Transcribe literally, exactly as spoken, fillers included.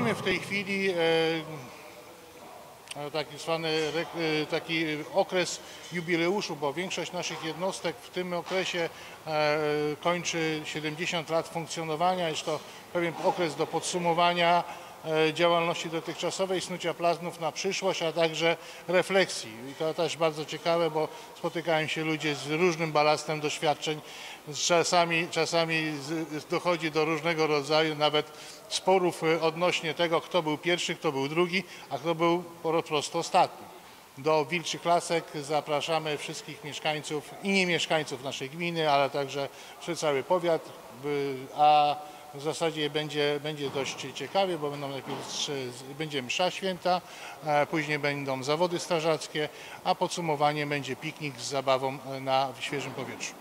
Przechodzimy w tej chwili taki zwany taki okres jubileuszu, bo większość naszych jednostek w tym okresie kończy siedemdziesiąt lat funkcjonowania. Jest to pewien okres do podsumowania działalności dotychczasowej, snucia planów na przyszłość, a także refleksji. I to też bardzo ciekawe, bo spotykają się ludzie z różnym balastem doświadczeń. Czasami, czasami dochodzi do różnego rodzaju nawet sporów odnośnie tego, kto był pierwszy, kto był drugi, a kto był po prostu ostatni. Do Wilczych Lasek zapraszamy wszystkich mieszkańców i nie mieszkańców naszej gminy, ale także cały powiat, a w zasadzie będzie, będzie dość ciekawie, bo będą najpierw, będzie msza święta, później będą zawody strażackie, a podsumowanie będzie piknik z zabawą na świeżym powietrzu.